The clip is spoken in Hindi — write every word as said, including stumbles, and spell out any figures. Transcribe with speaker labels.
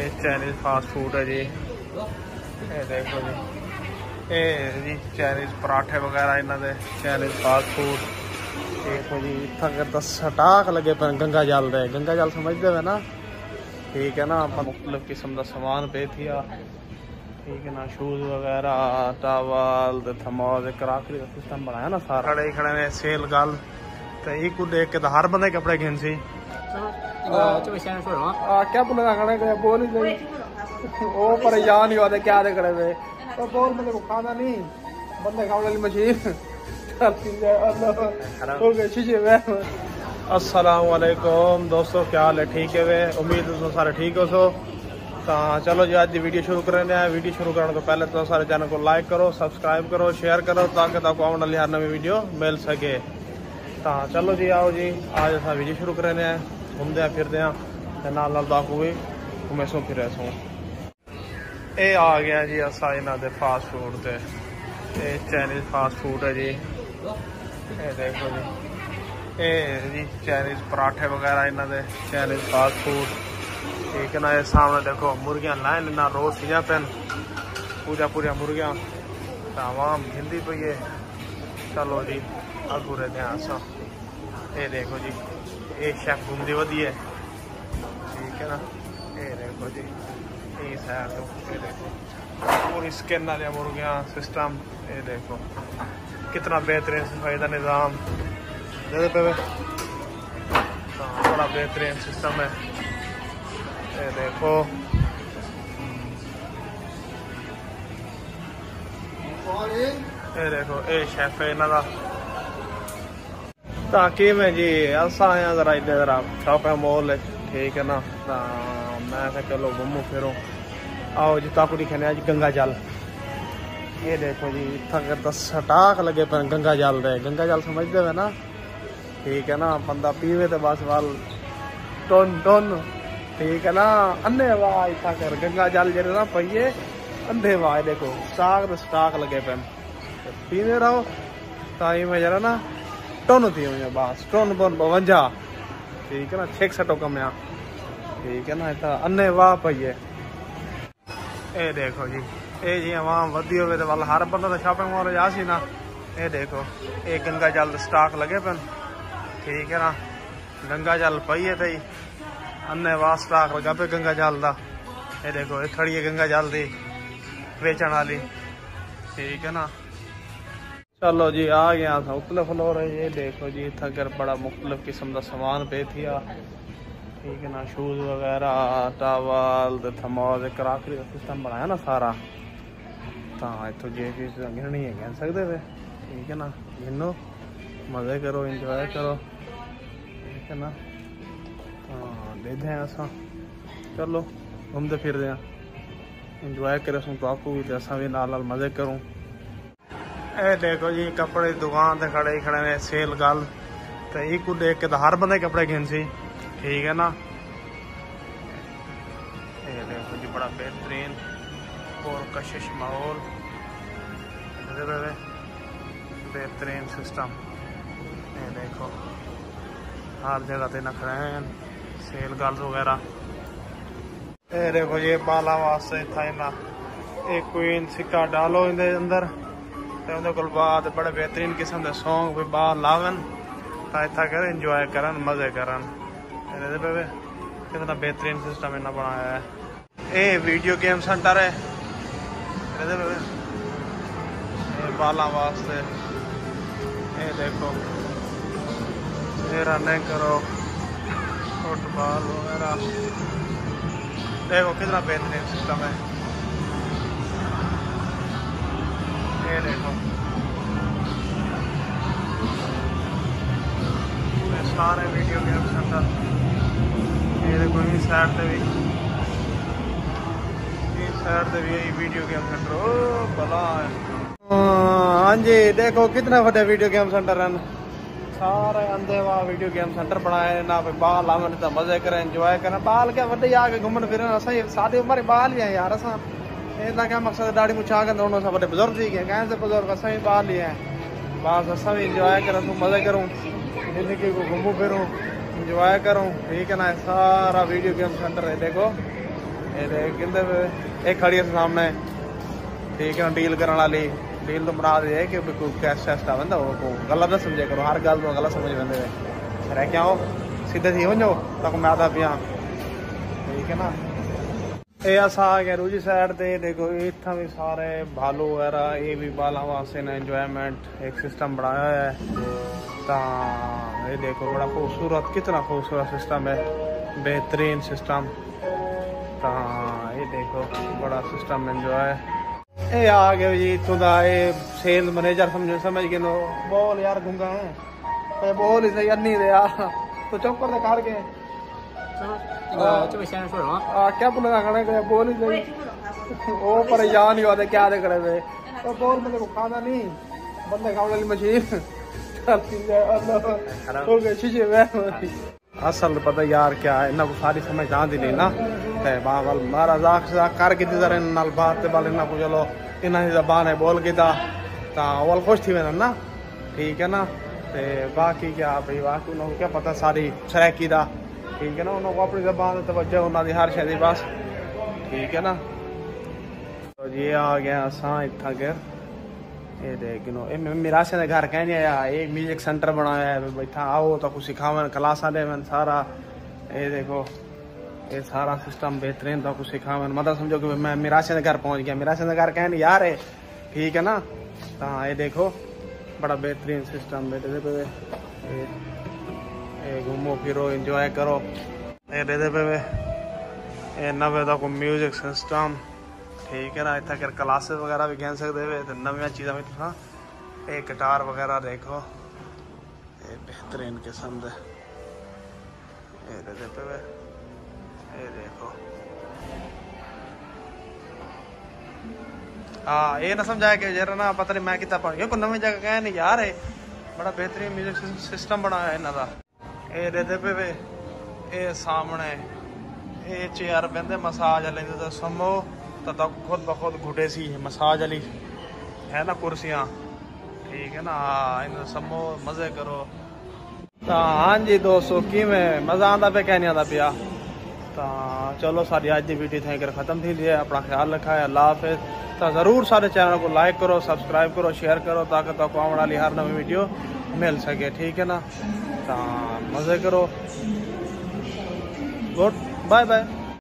Speaker 1: ये चाइनीज फास्ट फूड है जी। ये देखो जी, ये जी चाइनीज पराठे वगैरह इन्होंने चाइनीज फास्ट फूड। देखो जी इतना दस स्टाक लगे पे गंगा जल दे, गंगा जल समझते हुए ना, ठीक है ना। मुख्तलिफ किस्म का समान पे थी, ठीक है ना, शूज वगैरह, टावल, थर्मोस, कराकरी का सिस्टम बनाया ना सारा। खड़े खड़े ने सेल गल तो एक को देख के तो हर बंदे कपड़े घिन सी। क्या बोले खड़े गए बोल ही गई वो परेशान ही होते क्या खड़े हुए तो बोल मेरे को खाना नहीं बंदे खाने वाली मशीन। अस्सलाम वालेकुम दोस्तों, क्या हाल है? ठीक है वे, उम्मीद है सारे ठीक हो। सो तो चलो जी आज की वीडियो शुरू करने हैं। वीडियो शुरू करने तो पहले तो सारे चैनल को लाइक करो, सब्सक्राइब करो, शेयर करो ताकि आपको आने वाली हर नवी वीडियो मिल सके। तो चलो जी आओ जी आज अस वीडियो शुरू करने हैं। घूमते फिरते हैं नाल नाल आपको भी घूमे सो फिर सो। ये आ गया जी असा इन्हों के फास्ट फूड से, ये चाइनीज फास्ट फूड है जी। ये देखो जी, ये जी चाइनीज पराठे वगैरह इन्होंने चाइनीज फास्ट फूड, ठीक है ना। ये सामने देखो मुर्गियां लाइन ना रोज सीजा पेन पूजा पूजा मुर्गियां आवाम हिंदी पी है। चलो जी अगू रहते हैं असा। ये देखो जी ये शेफ घूमती वधी है, ठीक है ना। ये देखो जी ये सैर तो ये देखो पूरी स्किन वाली मुर्गियां सिस्टम। ये देखो कितना बेहतरीन सफाई का निज़ाम दे पे, बड़ा बेहतरीन सिस्टम है। ये देखो ये देखो ये शेफ है इन्हों का। ताकि मैं जी असा आया जरा इधर जरा शॉपिंग मॉल, ठीक है ना। मैं चलो घूमू फिरो आओ जी ताकू दिखाने आज गंगा जल। ये देखो जी इतना दस स्टाक लगे पे गंगा जल दे, गंगा जल समझते हुए ना, ठीक है ना। बंदा पीवे तो बस वाल टोन टोन, ठीक है ना। अन्ने वाह इतना कर गंगा जल जरे ना पहिए अंधे वाह। देखो स्टाक तो स्टाक लगे पे पीने रहो ताई में जरा ना टोन थी मुझे बस टोन बोन बवंजा, ठीक है ना। छेक सटो कमया, ठीक है ना। इतना अन्ने वाह पहिए। ये देखो जी ये जी आवाम वधी हो तो वाल हर बंदा तो शॉपिंग मॉल जा सी ना। ये देखो ये गंगा जल स्टाक लगे पे, ठीक है ना। गंगा जल पई है थी अन्ने वाह स्टाक लगा पे गंगा जल का। ये देखो ये खड़ी है गंगा जल दी बेचन वाली, ठीक है ना। चलो जी आ गया था उतले फ्लोर है। ये देखो जी इतना घर बड़ा मुख्तलिफ किस्म का समान पे थी, ठीक है ना। शूज वगैरह, टावल, थर्मोस, कराकरी का सिस्टम बनाया ना सारा। तो इतों जे चीज गिननी है गिन सकते थे, ठीक है ना। गिनो मजे करो इंजॉय करो, ठीक है ना। हाँ लेते हैं असा चलो घूमते फिरते हैं इंजॉय करे सूँ तो आपको भी तो असा भी नाल नाल मजे करूँ। ए देखो जी कपड़े की दुकान से खड़े ही खड़े ने सेल गल तो एक को देख के तो हर बंदे कपड़े घिन सी, ठीक है ना। ये देखो जी बड़ा बेहतरीन और कशिश माहौल, बेहतरीन सिस्टम। ये देखो हर जगह पे नखरे हैं सेल गर्ल्स वगैरह। ये देखो ये बाला वास्ते था ना एक क्वीन सिक्का डालो इनके अंदर तो उनके कोल बाद बड़े बेहतरीन किस्म के सॉन्ग भी बाहर लावन तो इतना कर इंजॉय करन मजे करन। कितना बेहतरीन सिस्टम इन्हें बनाया है। ये वीडियो गेम सेंटर है बाला वास्ते। ये देखो ये रनिंग करो फुटबॉल वगैरह, देखो कितना बेहतरीन सिस्टम है। ये देखो सारे वीडियो गेम सेंटर। ये देखो इस साइड से भी इस साइड से भी यही वीडियो गेम सेंटर। ओ भला हाँ जी देखो कितना बड़ा वीडियो गेम सेंटर है। सारे अंधे वाह वीडियो गेम सेंटर बनाए ना बाल आवन तो मजे करें इंजॉय करें। बाल क्या वे आके घूमन फिरन असा सारी उम्र बाल ही है यार। असा इतना क्या मकसद दाढ़ी मुछा के दोनों सब बड़े बुजुर्ग ही हैं कैसे बुजुर्ग असा भी बाल ही है बस। असा भी इंजॉय करूँ मजे करूँ जिंदगी को घूमूँ फिरूँ इंजॉय करूँ, ठीक है ना। सारा वीडियो गेम सेंटर है देखो कहते एक खड़ी है सामने, ठीक है डील करने वाली डील तो बना दे कि कोई कैश शैश आ बंदा वो गलत ना समझे करो, हर गल गलत समझ लेंदे रह क्या हो सीधे थी वञो तक मैं आता पिया, ठीक है ना। ये अस आ गए रूजी साइड ते, देखो इतना भी सारे भालू वगैरह, ये भी बालों वास्ते ने एंजॉयमेंट एक सिस्टम बनाया है। तो ये देखो बड़ा खूबसूरत, कितना खूबसूरत सिस्टम है, बेहतरीन सिस्टम। तो ये देखो बड़ा सिस्टम एंजॉय। ये आ गए जी इतों का ये सेल मैनेजर समझ समझ गए नो, बोल यार गुंगा है बोल ही सही नहीं रहा तो चुप कर दे कार के क्या बोलेगा खड़े गए बोल ही सही वो परेशान ही होते क्या दे खड़े थे तो बोल मुझे को खाना नहीं बंदे खाने वाली मशीन शीशे में असल पता यार क्या है इन्हें को सारी समझ आती नहीं ना ते बाबल मारा जाक जाक कर के जरा नाल बात ते बाल इन्हें को चलो इन्हें जबान है बोल के ता ता वल खुश थी वेना ना, ठीक है ना। ते बाकी क्या भाई बाकी उन्होंने क्या पता सारी सराकी दा, ठीक है ना, उन्होंने अपनी जबान तवज्जो उन्होंने हर शय बस, ठीक है ना। तो ये आ गया असा इतना घर ये देख नो ये मेरा से घर कहने आया एक म्यूजिक सेंटर बनाया है बैठा आओ तो कुछ सिखावन क्लासा देवन सारा, ये देखो ये सारा सिस्टम बेहतरीन तो कुछ सिखावन मतलब समझो कि मैं मेरा से घर पहुंच गया, मेरा से घर कहने यार है, ठीक है ना। हाँ ये देखो बड़ा बेहतरीन सिस्टम बेटे पे ये घूमो फिरो एंजॉय करो, ये दे पे ये नवे तक म्यूजिक सिस्टम, ठीक है ना। इतना कर क्लासेस वगैरह भी कह सकते हुए तो नवी चीज़ा भी तुम ये गिटार वगैरह देखो ये बेहतरीन किस्म दे ये दे पे ये देखो। हाँ ये ना समझाया कि जरा ना पता नहीं मैं कितना पढ़ गया, नवी जगह कह नहीं यार है बड़ा बेहतरीन म्यूजिक सिस्टम बनाया है इन्हों का। ये दे पे ये सामने ये चेयर बहते मसाज वाले तो समो तो खुद ब खुद घुटे सी मसाज वाली है ना कुर्सियाँ, ठीक है ना। हाँ इन समो मजे करो। तो हाँ जी दोस्तों कि में मज़ा आता पे क्या नहीं आता पिया। तो चलो सारी अज की वीडियो थैंक खत्म थी है, अपना ख्याल रखा है, अल्लाह हाफिज़। तो ज़रूर सारे चैनल को लाइक करो, सब्सक्राइब करो, शेयर करो ताकि तो आने वाली हर नवी वीडियो मिल सके, ठीक है ना। तो मज़े करो, गुड बाय बाय।